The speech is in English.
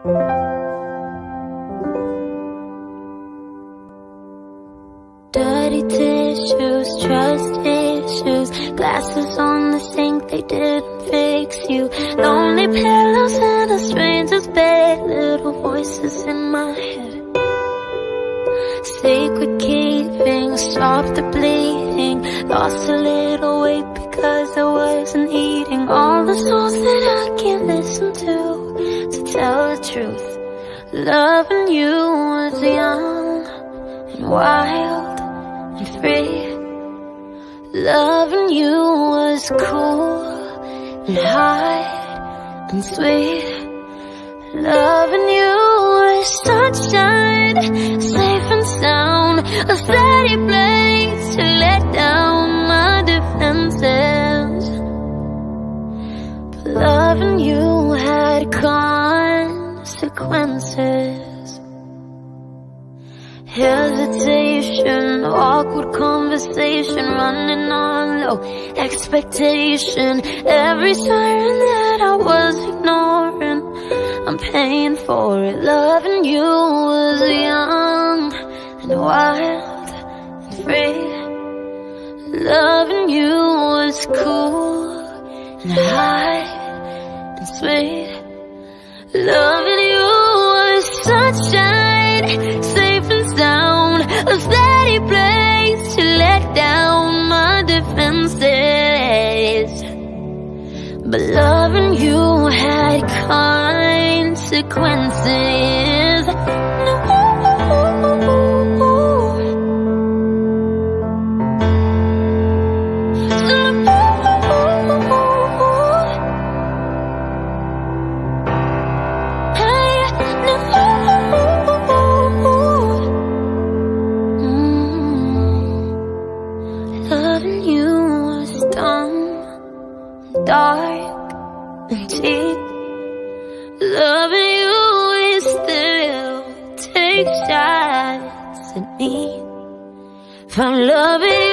Dirty tissues, trust issues, glasses on the sink, they didn't fix you. Lonely pillows in a stranger's bed, little voices in my head. Sacred keeping, stop the bleeding. Lost a little weight because I wasn't eating. All the songs that I can't listen to tell the truth. Loving you was young and wild and free. Loving you was cool and high and sweet. Loving you was sunshine, safe and sound, a steady place to let down my defenses. But loving you had consequences. Hesitation, awkward conversation, running on low expectation. Every siren that I was ignoring, I'm paying for it. Loving you was young and wild and free. Loving you was cool and high and sweet. Loving you was sunshine, safe and sound, a steady place to let down my defenses. But loving you had consequences. Loving you was dumb, dark and cheap. Loving you is still take shots at me. If I'm loving you